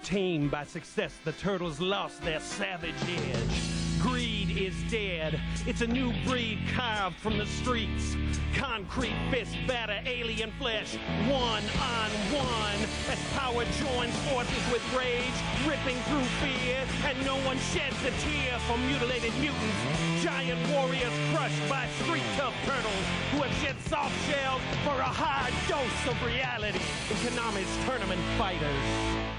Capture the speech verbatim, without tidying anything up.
Tamed by success, the turtles lost their savage edge. Greed is dead. It's a new breed carved from the streets. Concrete fists batter alien flesh, one on one. As power joins forces with rage, ripping through fear, and no one sheds a tear for mutilated mutants. Giant warriors crushed by street-tough turtles who have shed soft shells for a hard dose of reality. Konami's Tournament Fighters.